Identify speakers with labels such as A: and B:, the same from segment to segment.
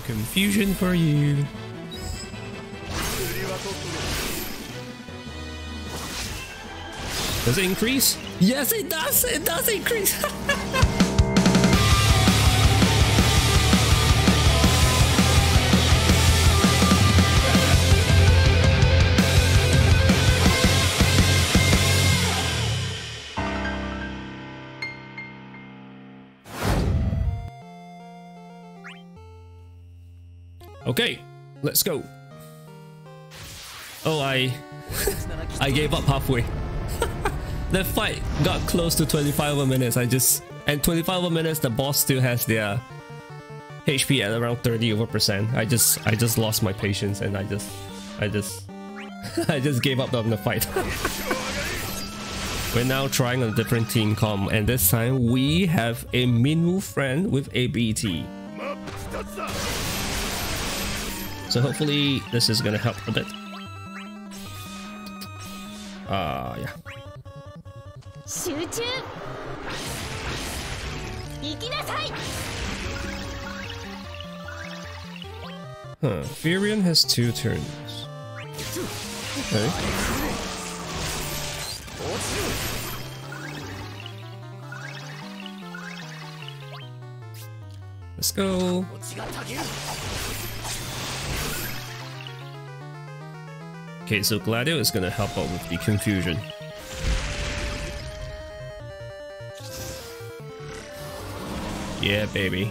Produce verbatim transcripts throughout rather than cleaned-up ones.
A: confusion for you. Does it increase? Yes, it does. It does increase. Okay, let's go. Oh, I I gave up halfway. The fight got close to twenty-five minutes. I just and twenty-five minutes the boss still has their H P at around thirty over percent. I just I just lost my patience and I just I just I just gave up on the fight. We're now trying a different team comp, and this time we have a Minwu friend with a B T. So hopefully this is gonna help a bit. Ah, uh, yeah. Huh, Firion has two turns. Okay. Let's go. Okay, so Gladio is gonna help out with the confusion. Yeah, baby.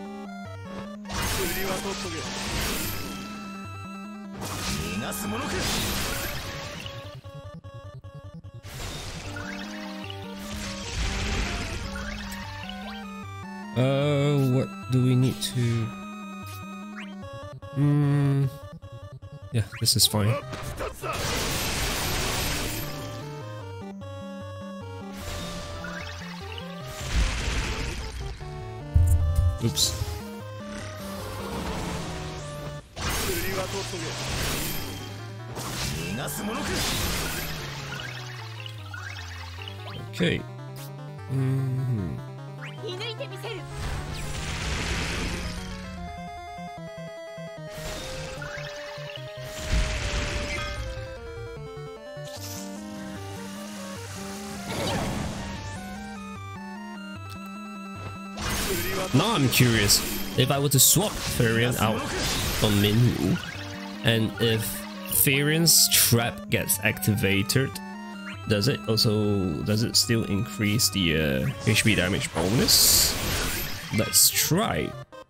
A: Uh, what do we need to... Hmm... Yeah, this is fine. Oops. Okay. Mm-hmm. Now I'm curious, if I were to swap Firion out on Minwu, and if Firion's trap gets activated, does it also does it still increase the uh, H P damage bonus? Let's try.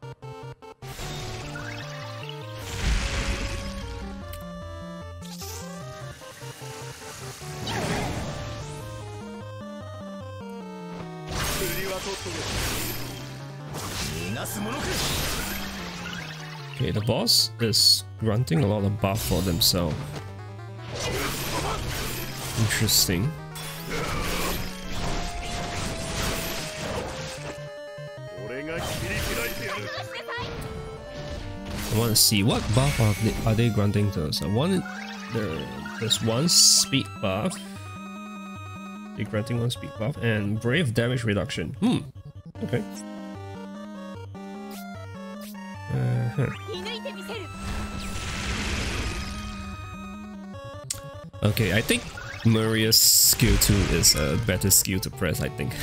A: Okay, the boss is granting a lot of buff for themselves. Interesting. I want to see what buff are they, are they granting to us. I want there, there's one speed buff. They're granting one speed buff and brave damage reduction. Hmm. Okay. Uh-huh. Okay, I think Maria's skill two is a better skill to press, I think.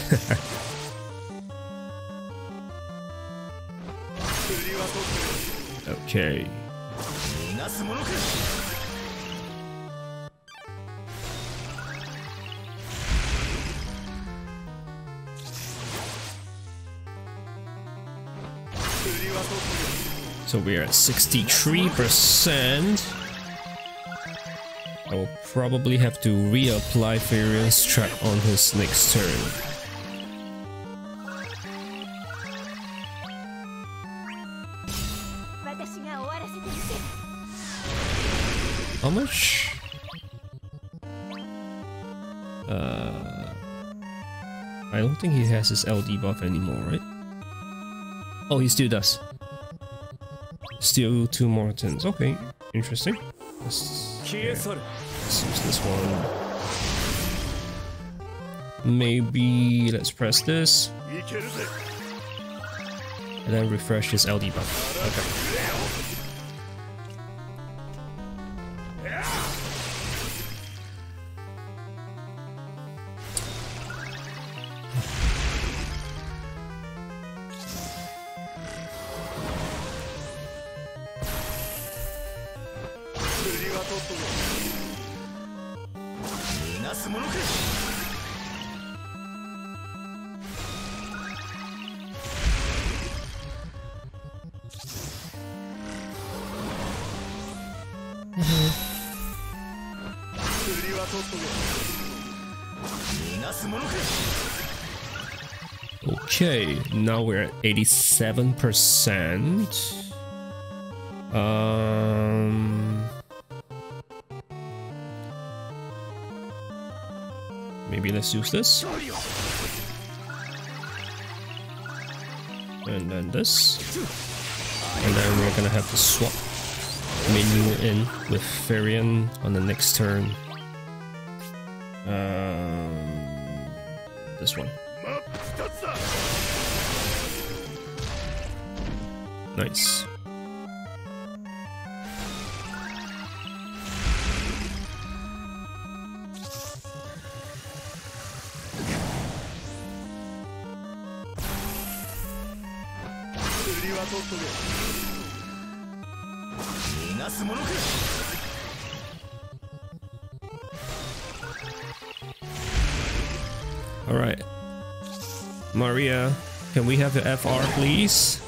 A: Okay. So we're at sixty-three percent. I will probably have to reapply Firion's trap on his next turn. How much? Uh, I don't think he has his L D buff anymore, right? Oh, he still does. Still two more turns. Okay, interesting. Let's, yeah. Let's use this one. Maybe let's press this. And then refresh his L D buff. Okay. Okay, now we're at eighty-seven percent. Um, maybe let's use this. And then this. And then we're gonna have to swap Minwu in with Firion on the next turn. Um, this one. Nice. All right, Maria, can we have your F R, please?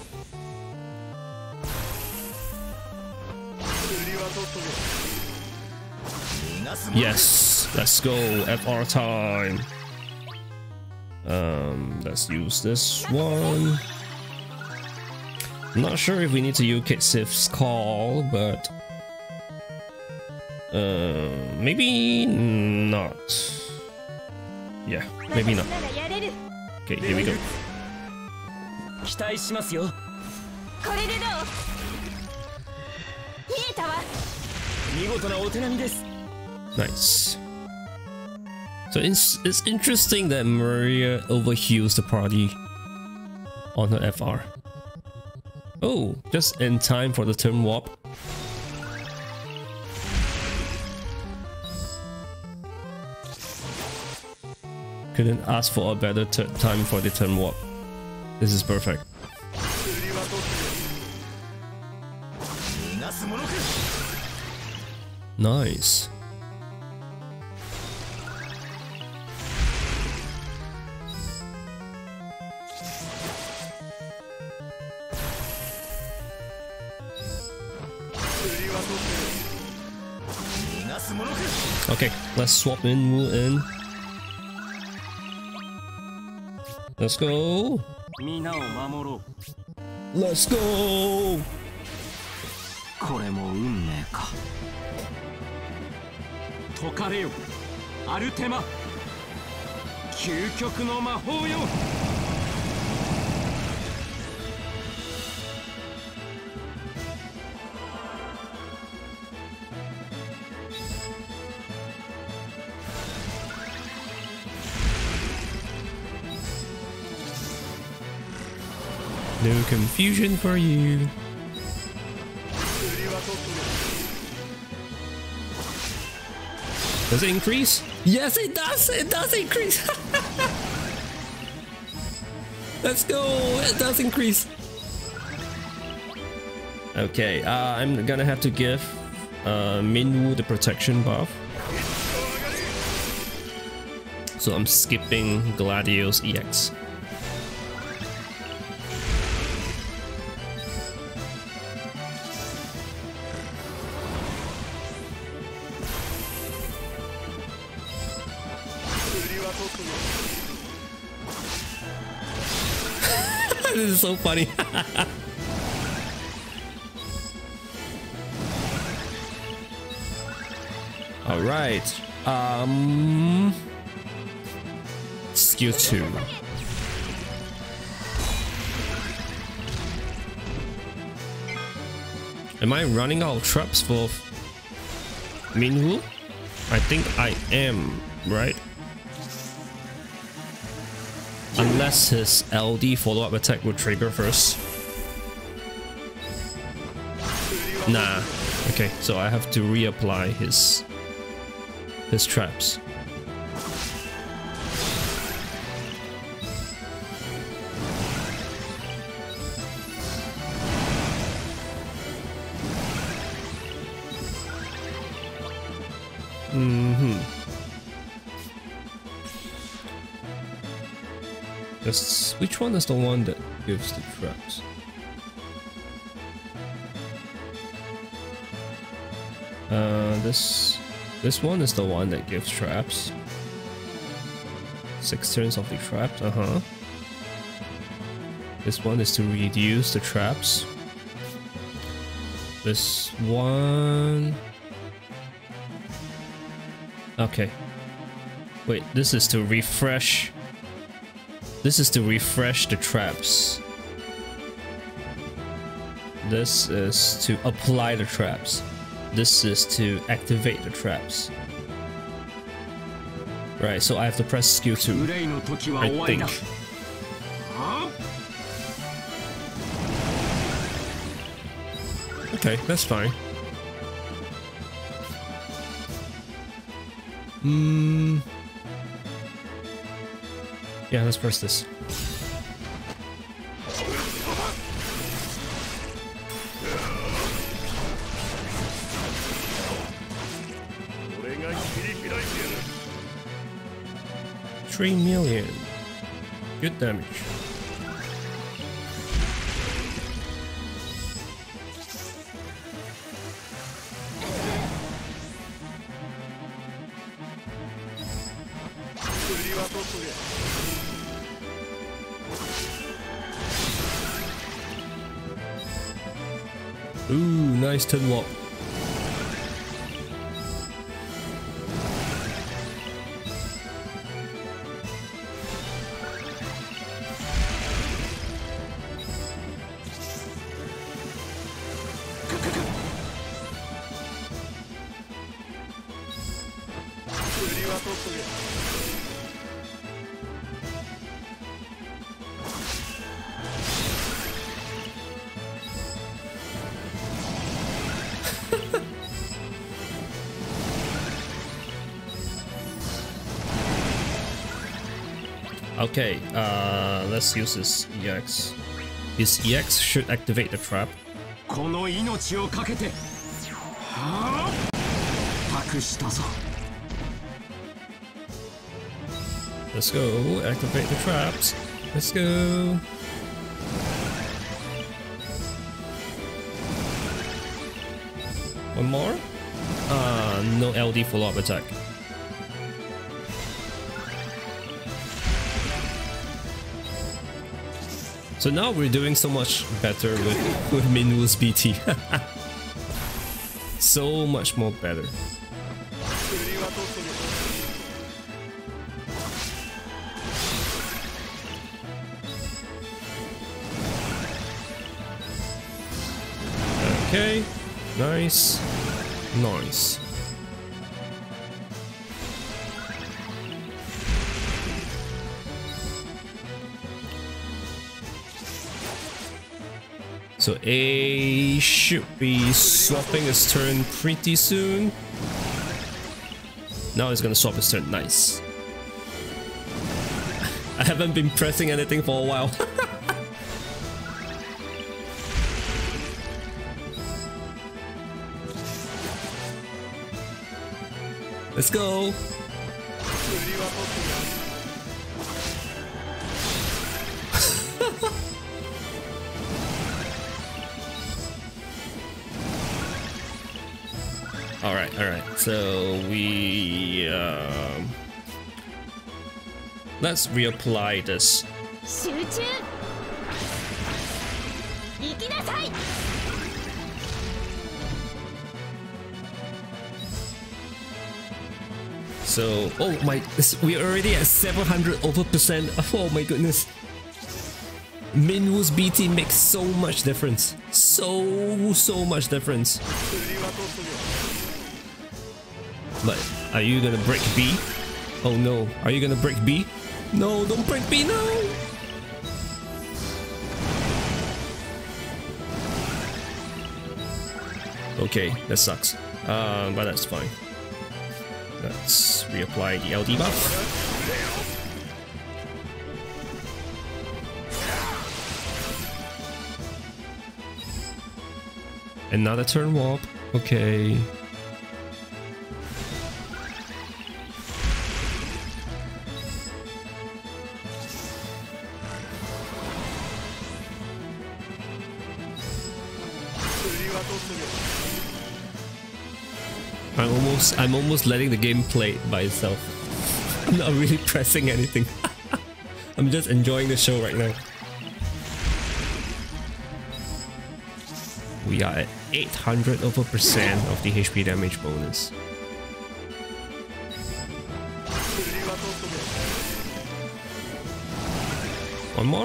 A: Yes, let's go. F R time. Um, let's use this one. I'm not sure if we need to use Sif's call, but uh, maybe not. Yeah, maybe not. Okay, here we go. Nice. So it's, it's interesting that Maria overheals the party on her F R. Oh, just in time for the turn warp. Couldn't ask for a better time for the turn warp. This is perfect. Nice. Okay, let's swap Minwu in. Let's go. Let's go.
B: これも運命か。解かれよ、アルテマ。究極の魔法よ。
A: No confusion for you. Does it increase? Yes, it does. It does increase. Let's go. It does increase. Okay, uh, I'm gonna have to give uh, Minwu the protection buff. So I'm skipping Gladio's E X. This is so funny. All right. Um, skill two. Am I running out of traps for Minwu? I think I am, right? Unless his L D follow-up attack will trigger first. Nah. Okay, so I have to reapply his his traps. Mm-hmm. This, which one is the one that gives the traps? Uh, this this one is the one that gives traps. Six turns of the traps. Uh huh. This one is to reduce the traps. This one. Okay. Wait, this is to refresh. This is to refresh the traps. This is to apply the traps. This is to activate the traps. Right, so I have to press skill two, I think. Okay, that's fine. Hmm. Yeah, let's press this. Three million. Good damage. Ooh, nice ten walk. Okay, uh, let's use this E X. His E X should activate the trap. Let's go, activate the traps. Let's go. One more? Uh, no L D follow-up attack. So now we're doing so much better with, with Minwu's B T. So much more better. Okay, nice, nice. So A should be swapping his turn pretty soon. Now he's gonna swap his turn. Nice. I haven't been pressing anything for a while. Let's go. all right, all right. So we um, let's reapply this. So, oh my, we're already at seven hundred over percent. Oh my goodness. Minwu's B T makes so much difference. So, so much difference. But, are you gonna break B? Oh no, are you gonna break B? No, don't break B, no! Okay, that sucks. Uh, but that's fine. Let's reapply the L D buff. Another turn warp. Okay. I'm almost I'm almost letting the game play by itself. I'm not really pressing anything. I'm just enjoying the show right now. We are at eight hundred over percent of the H P damage bonus. One more?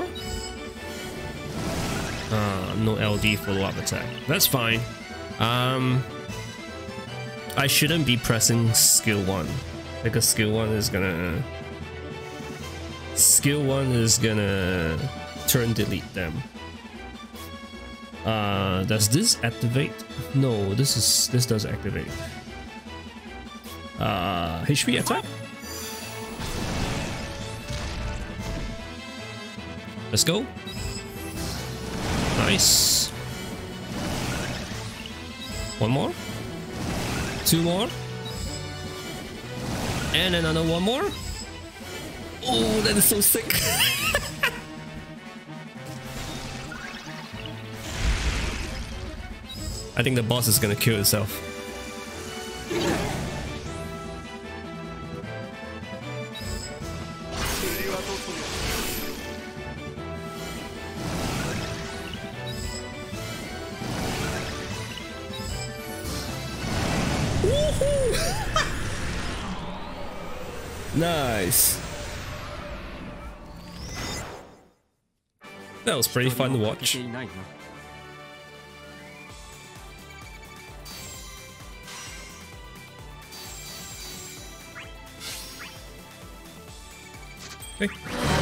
A: Uh, no L D follow-up attack. That's fine. Um, I shouldn't be pressing skill one because skill one is gonna skill one is gonna turn delete them. Uh, does this activate? No, this is this does activate. Uh, H P attack. Let's go. Nice. One more. Two more. And another one more. Oh, that is so sick. I think the boss is gonna kill itself. Nice. That was pretty fun to watch. Okay.